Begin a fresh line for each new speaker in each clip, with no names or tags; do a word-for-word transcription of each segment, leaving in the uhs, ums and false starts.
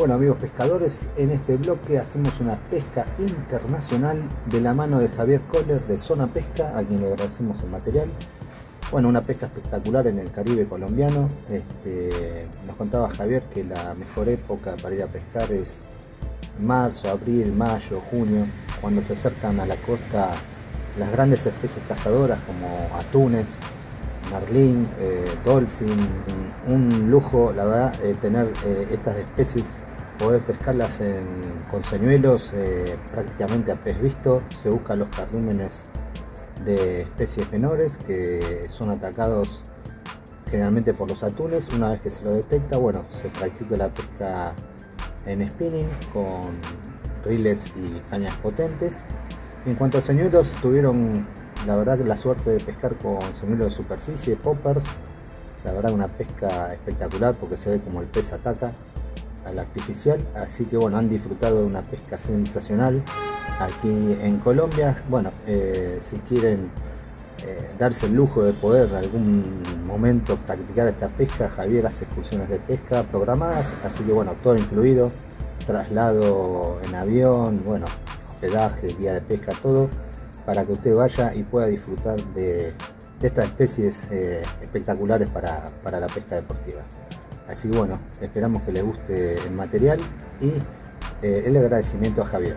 Bueno amigos pescadores, en este bloque hacemos una pesca internacional de la mano de Javier Kohler de Zona Pesca, a quien le agradecemos el material. Bueno, una pesca espectacular en el Caribe colombiano. Este, nos contaba Javier que la mejor época para ir a pescar es marzo, abril, mayo, junio, cuando se acercan a la costa las grandes especies cazadoras como atunes, marlín, eh, dolphin. Un lujo la verdad eh, tener eh, estas especies, poder pescarlas en, con señuelos eh, prácticamente a pez visto. Se buscan los carrímenes de especies menores que son atacados generalmente por los atunes. Una vez que se lo detecta, bueno, se practica la pesca en spinning con riles y cañas potentes. En cuanto a señuelos, tuvieron la verdad la suerte de pescar con señuelos de superficie, poppers. La verdad una pesca espectacular porque se ve como el pez ataca al artificial, así que bueno, han disfrutado de una pesca sensacional aquí en Colombia. Bueno, eh, si quieren eh, darse el lujo de poder en algún momento practicar esta pesca, Javier hace excursiones de pesca programadas, así que bueno, todo incluido, traslado en avión, bueno, hospedaje, guía de pesca, todo para que usted vaya y pueda disfrutar de, de estas especies eh, espectaculares para, para la pesca deportiva. Así que bueno, esperamos que les guste el material y eh, el agradecimiento a Javier.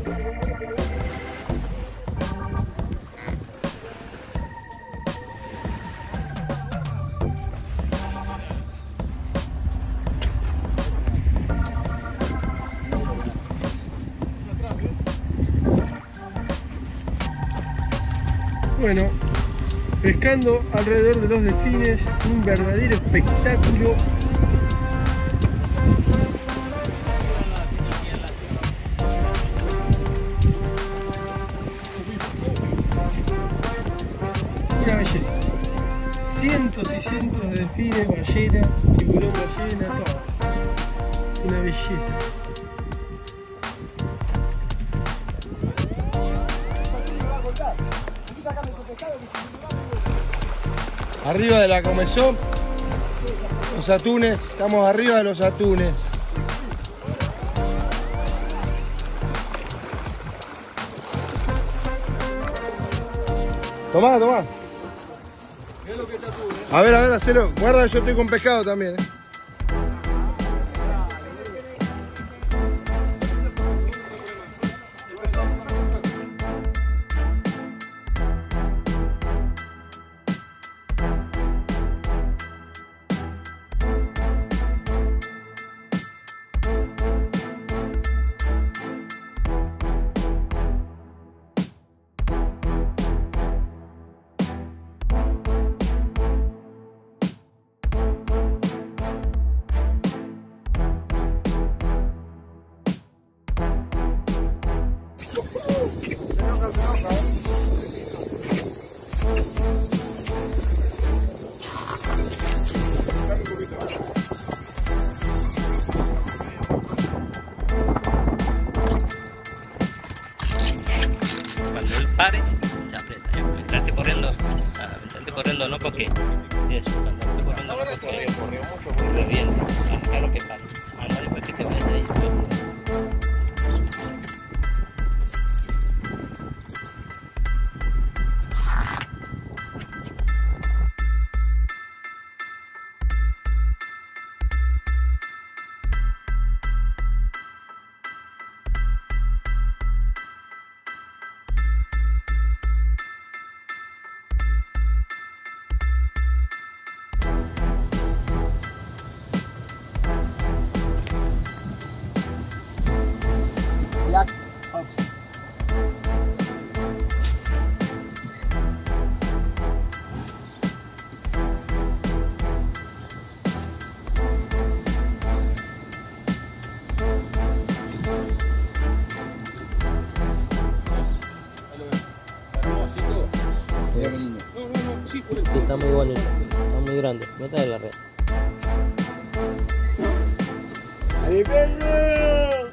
Bueno, pescando alrededor de los delfines, un verdadero espectáculo. Una belleza. Cientos y cientos de delfines, ballenas, tiburón ballena, todo. Es una belleza. Arriba de la comezón, los atunes, estamos arriba de los atunes. Tomá, tomá. A ver, a ver, hacelo. Guarda, yo estoy con pescado también, ¿eh?
Cuando él pare, se aprieta. Mientras esté corriendo, mientras esté corriendo no porque eso, cuando esté corriendo no porque revienta. Claro que pare. Anda después que te vayas de ahí.
Black Ops. Mira qué lindo.
Sí, está muy bonito, está muy grande. Métale la red.
¡Ahí, perro!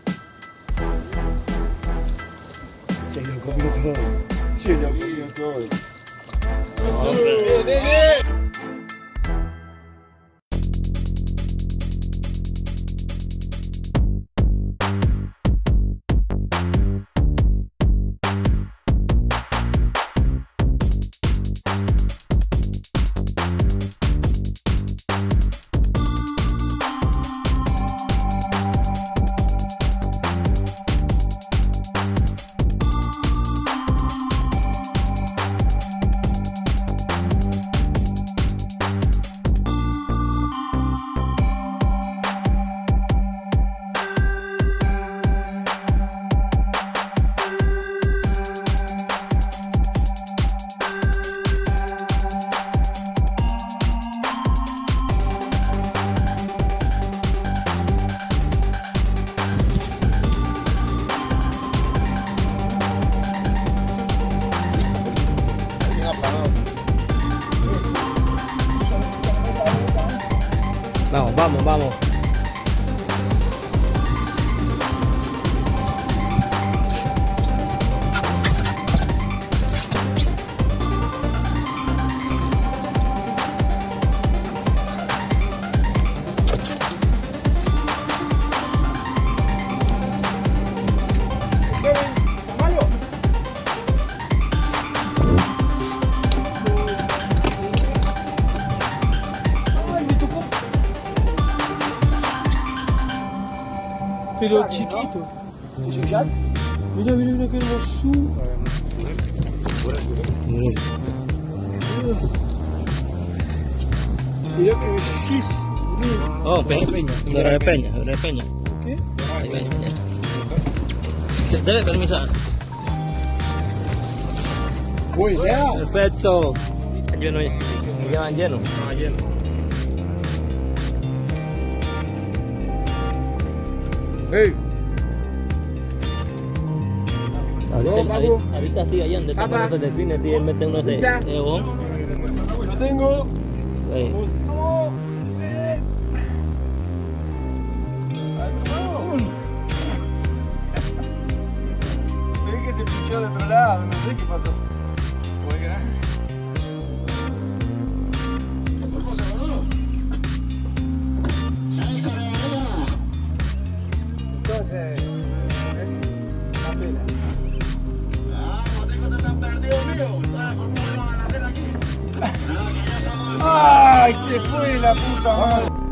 Se lo comió todo. Se lo comió todo. ¡Ven, ven, ven!
Vamos, vamos, vamos.
Pero chiquito.
¿Es un chat?
Mirá, mirá, mirá qué hermosura. Mirá qué bellísimo.
Oh, Peña. Peña. De Peña, de Peña.
¿Qué?
Ahí Peña. Debe permisar.
Uy, ya.
Perfecto. Lleno, me llevan lleno. Ah, lleno.
Hey.
Ahorita, ahorita, ahorita sigue allá donde están esos delfines, si él mete unos de Egon.
Lo tengo.
Ahí.
Se ve que se pinchó de otro lado, no sé qué pasó. Muy grande. Entonces, la pena. ¡Ay! Se fue la puta madre.